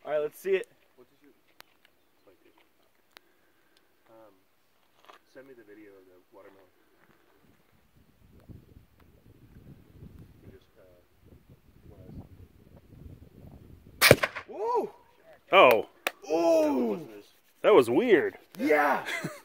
All right, let's see it. What did you? Send me the video of the watermelon. You just Woo! Oh. Ooh! That was weird. Yeah!